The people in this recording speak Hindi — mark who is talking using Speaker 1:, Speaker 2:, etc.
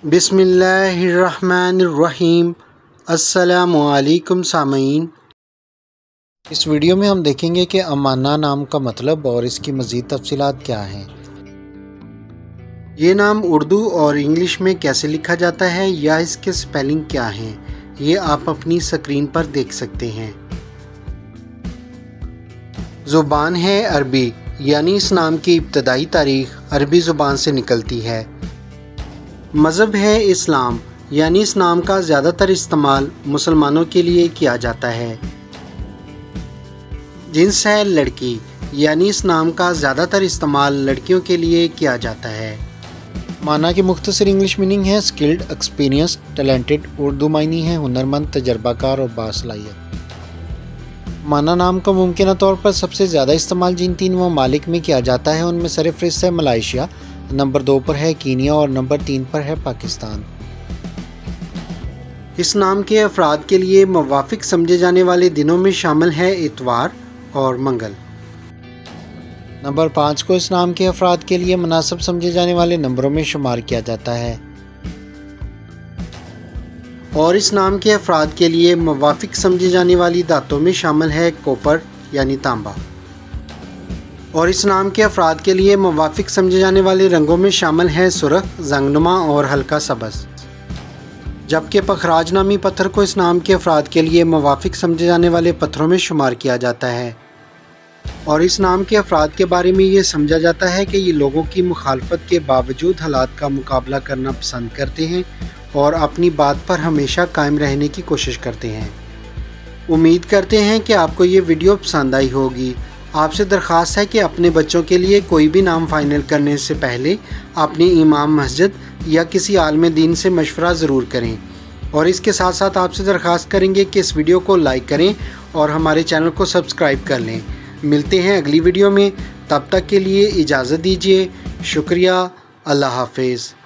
Speaker 1: बिस्मिल्लाहिर्रहमानिर्रहीम। अस्सलामुअलैकुम सामीन। इस वीडियो में हम देखेंगे कि अमाना नाम का मतलब और इसकी मज़ीद तफसीलात क्या हैं। ये नाम उर्दू और इंग्लिश में कैसे लिखा जाता है या इसके स्पेलिंग क्या हैं, ये आप अपनी स्क्रीन पर देख सकते हैं। ज़ुबान है अरबी, यानी इस नाम की इब्तदाई तारीख़ अरबी ज़ुबान से निकलती है। मज़हब है इस्लाम, यानी इस नाम का ज़्यादातर इस्तेमाल मुसलमानों के लिए किया जाता है। जिन्स है लड़की, यानी इस नाम का ज़्यादातर इस्तेमाल लड़कियों के लिए किया जाता है। माना की मुख्तसर इंग्लिश मीनिंग है स्किल्ड, एक्सपीरियंस, टैलेंटेड। उर्दू मायनी है हुनरमंद, तजर्बाकार और बासलाहियत। माना नाम का मुमकिन तौर पर सबसे ज़्यादा इस्तेमाल जिन 3 ममालिक में किया जाता है उनमें सरफ़हरिस्त है मलाइशिया, नंबर 2 पर है कीनिया और नंबर 3 पर है पाकिस्तान। इस नाम के अफराद के लिए मुवाफिक समझे जाने वाले दिनों में शामिल है इतवार और मंगल। नंबर 5 को इस नाम के अफराद के लिए मुनासिब समझे जाने वाले नंबरों में शुमार किया जाता है और इस नाम के अफराद के लिए मुवाफिक समझी जाने वाली धातों में शामिल है कॉपर यानी तांबा। और इस नाम के अफराद के लिए मुवाफिक समझे जाने वाले रंगों में शामिल है सुर्ख, जंगनुमा और हल्का सब्ज़। जबकि पखराज नामी पत्थर को इस नाम के अफराद के लिए मुवाफिक समझे जाने वाले पत्थरों में शुमार किया जाता है। और इस नाम के अफराद के बारे में ये समझा जाता है कि ये लोगों की मुखालफत के बावजूद हालात का मुकाबला करना पसंद करते हैं और अपनी बात पर हमेशा कायम रहने की कोशिश करते हैं। उम्मीद करते हैं कि आपको ये वीडियो पसंद आई होगी। आपसे दरख्वास्त है कि अपने बच्चों के लिए कोई भी नाम फ़ाइनल करने से पहले अपनी इमाम मस्जिद या किसी आलिम दीन से मशवरा ज़रूर करें। और इसके साथ साथ आपसे दरख्वास्त करेंगे कि इस वीडियो को लाइक करें और हमारे चैनल को सब्सक्राइब कर लें। मिलते हैं अगली वीडियो में, तब तक के लिए इजाज़त दीजिए। शुक्रिया। अल्लाह हाफिज़।